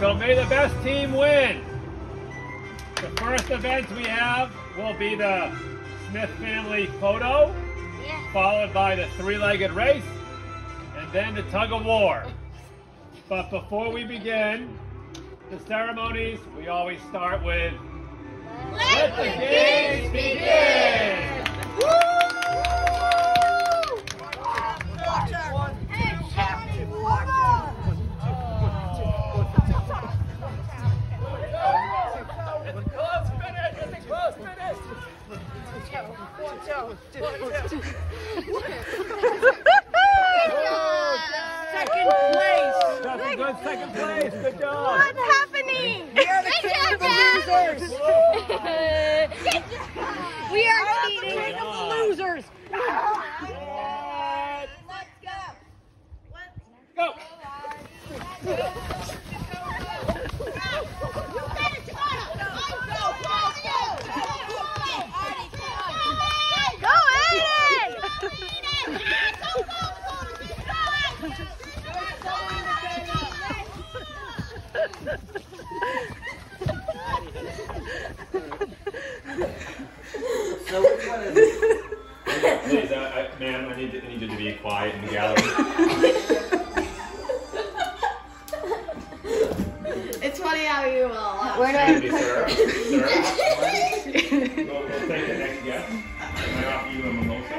So may the best team win. The first event we have will be the Smith family photo, followed by the three-legged race, and then the tug of war. But before we begin the ceremonies, we always start with Let the games begin! Second place, good job. What's happening? We are the king of the losers. We are the king of the losers. Let's go. Go. Go, Aiden! So which one is it? Please, ma'am, I need you to be quiet in the gallery. It's funny how you all. Where do I sir? We'll take the next guest. Can I offer you a mimosa?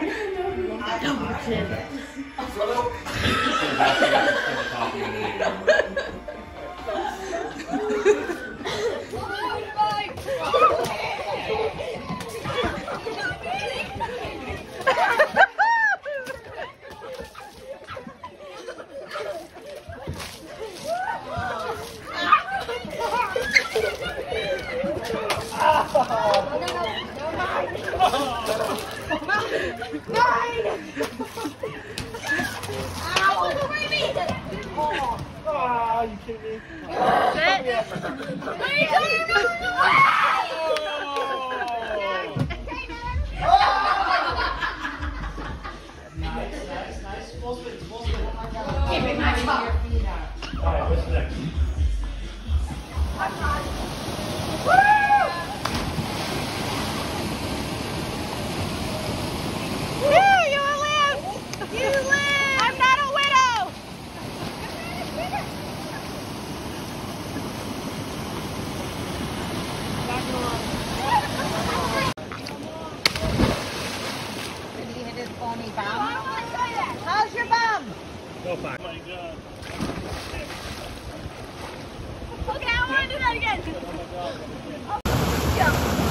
Oh, you kidding me? Nice. Full spin. Give me my cup. All right, what's next? You live! I'm not a widow! Did he hit his phony bum? How's your bum? Go fine. Oh my God. Okay, I want to do that again.